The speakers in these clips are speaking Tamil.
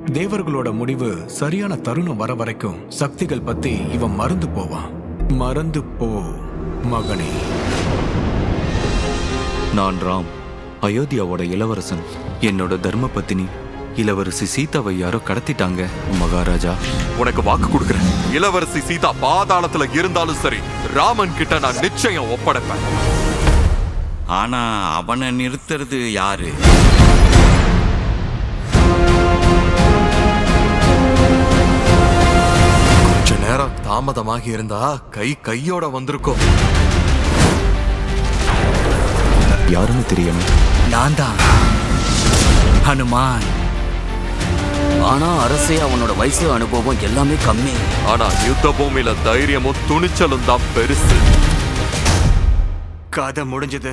தேவர்களோட முடிவு சரியான தருணம் வர வரைக்கும் சக்திகள் பத்தி இவன் மறந்து போவான். மறந்து போ மகனே. நான் ராம், அயோத்தியாவோட இளவரசன். என்னோட தர்ம பத்தினி இளவரசி சீதாவை யாரோ கடத்திட்டாங்க மகாராஜா. உனக்கு வாக்கு கொடுக்கிறேன், இளவரசி சீதா பாதாளத்துல இருந்தாலும் சரி, ராமன் கிட்ட நான் நிச்சயம் ஒப்படைப்பேன். ஆனா அவனை நிறுத்துறது யாரு? கொஞ்ச நேரம் தாமதமாகி இருந்தா கையோட வந்திருக்கோம். யாருன்னு தெரியுமே. நான் தான் ஹனுமான். ஆனா அரசே அவனோட வயசு அனுபவம் எல்லாமே கம்மி. ஆனா யுத்த பூமியில தைரியமும் துணிச்சலும் தான் பெருசு. கதை முடிஞ்சது.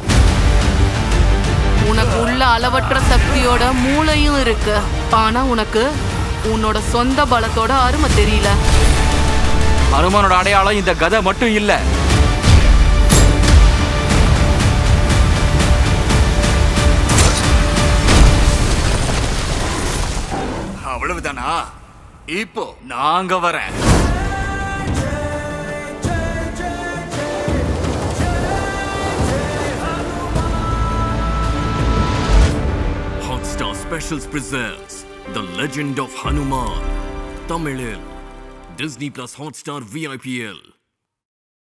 உனக்கு உள்ள அளவற்ற சக்தியோட மூளையும் இருக்கு. ஆனா உனக்கு உன்னோட சொந்த பலத்தோட அருமை தெரியல. ஹனுமானோட அடையாளம் இந்த கதை மட்டும் இல்ல. அவ்வளவுதானா? இப்போ நாங்க வரேன். Hotstar Specials presents The Legend of Hanuman. Tamil Disney Plus Hotstar VIPL.